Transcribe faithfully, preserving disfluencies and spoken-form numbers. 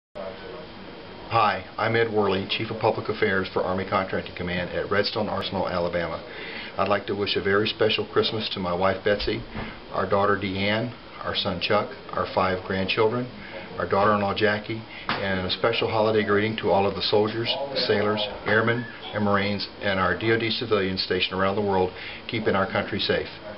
Hi, I'm Ed Worley, Chief of Public Affairs for Army Contracting Command at Redstone Arsenal, Alabama. I'd like to wish a very special Christmas to my wife Betsy, our daughter Deanne, our son Chuck, our five grandchildren, our daughter-in-law Jackie, and a special holiday greeting to all of the soldiers, sailors, airmen, and Marines, and our D O D civilians stationed around the world keeping our country safe.